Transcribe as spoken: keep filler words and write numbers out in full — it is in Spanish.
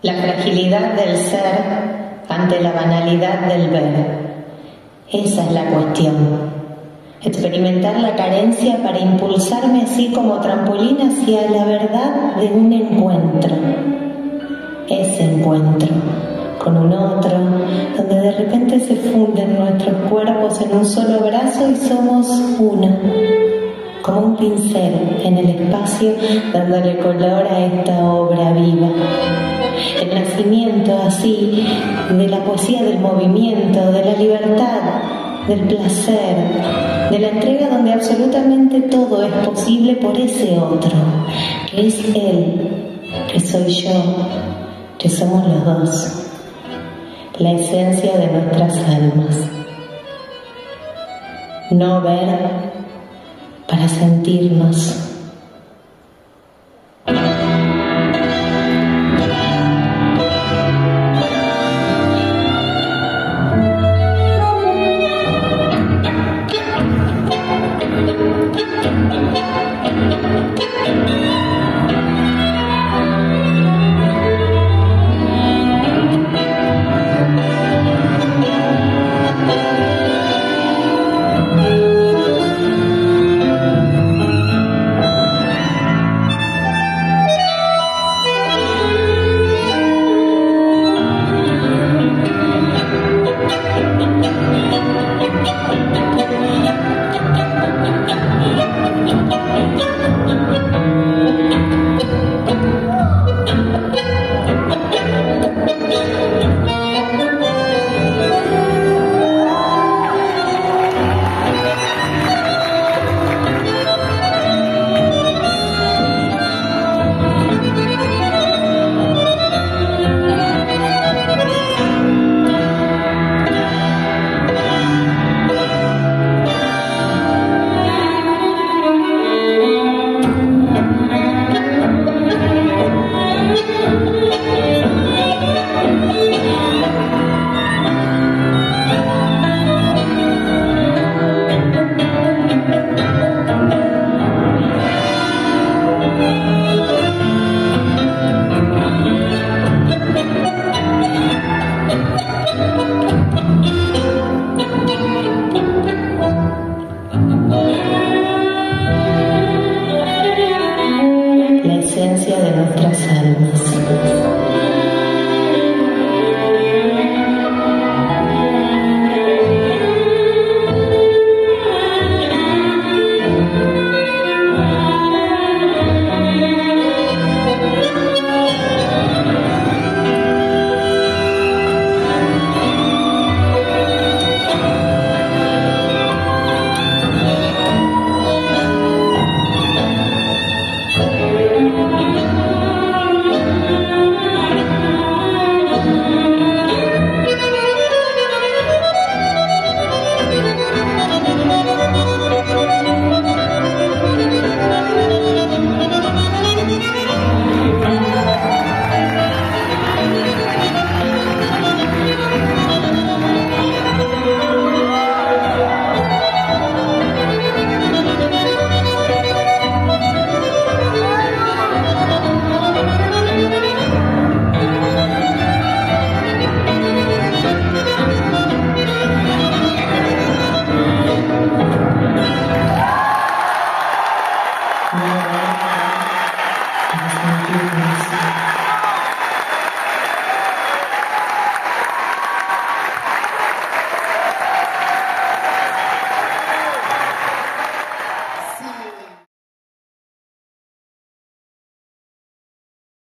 la fragilidad del ser ante la banalidad del ver. Esa es la cuestión. Experimentar la carencia para impulsarme así como trampolín hacia la verdad de un encuentro. Ese encuentro con un otro, donde de repente se funden nuestros cuerpos en un solo brazo y somos uno, como un pincel en el espacio dándole color a esta obra viva. El nacimiento así de la poesía del movimiento, de la libertad, del placer, de la entrega donde absolutamente todo es posible por ese otro, que es él, que soy yo, que somos los dos, la esencia de nuestras almas. No ver para sentirnos.